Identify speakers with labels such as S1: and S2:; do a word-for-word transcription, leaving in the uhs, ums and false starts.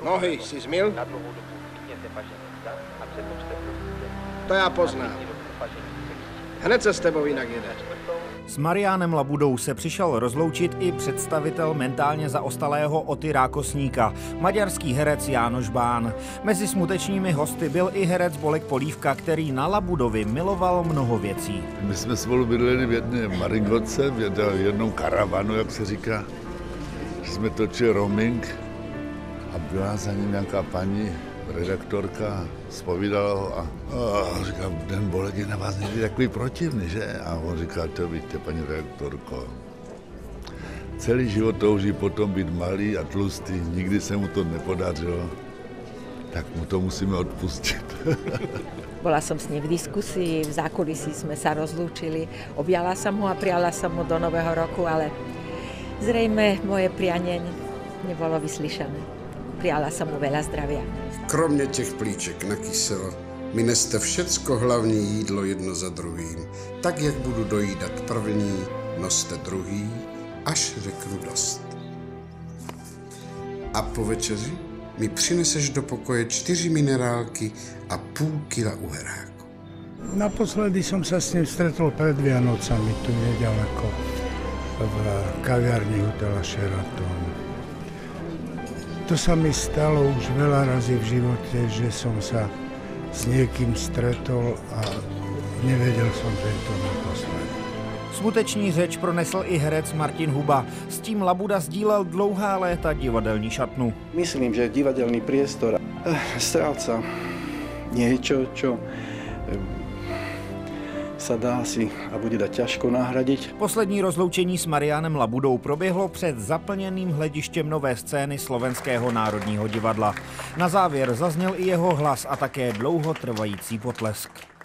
S1: Nohy si zmyl? To já poznám. Hned se s tebou jinak jede.
S2: S Mariánem Labudou se přišel rozloučit i představitel mentálně zaostalého Oty Rákosníka, maďarský herec Jánoš Bán. Mezi smutečními hosty byl i herec Bolek Polívka, který na Labudovi miloval mnoho věcí.
S3: My jsme spolu bydleli v jedné maringotce, v jednom karavanu, jak se říká. Jsme točili roaming a byla za ním nějaká paní redaktorka, zpovídala ho a, a říká, ten Bolek je na vás někdy takový protivný, že? A on říká, to víte, paní redaktorko, celý život touží potom být malý a tlustý, nikdy se mu to nepodařilo, tak mu to musíme odpustit.
S4: Bola som s ním v diskusii, v zákulisí sme sa rozlúčili, objala som ho a prijala som mu do nového roku, ale zrejme moje prianie nebolo vyslyšané. Prijala som mu veľa zdravia.
S5: Kromě těch plíček na kyselo mi neste všecko hlavní jídlo jedno za druhým. Tak, jak budu dojídat první, noste druhý, až řeknu dost. A po večeři mi přineseš do pokoje čtyři minerálky a půl kila uheráku.
S6: Naposledy som sa s ním stretol pred Vianocami tu nedaleko v kaviarni hotela Sheraton. To sa mi stalo už veľa razy v živote, že som sa s niekým stretol a nevedel som, že je to naposledy.
S2: Smuteční řeč pronesl i herec Martin Huba. S tím Labuda sdílel dlouhá léta divadelní šatnu.
S7: Myslím, že divadelný priestor stráca niečo, čo sa dá si a bude dať ťažko nahradiť.
S2: Poslední rozloučení s Mariánem Labudou proběhlo před zaplněným hledištěm nové scény Slovenského národního divadla. Na závěr zazněl i jeho hlas a také dlouhotrvající potlesk.